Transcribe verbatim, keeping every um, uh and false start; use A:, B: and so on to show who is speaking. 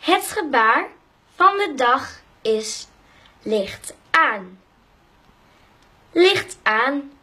A: Het gebaar van de dag is licht aan. Licht aan.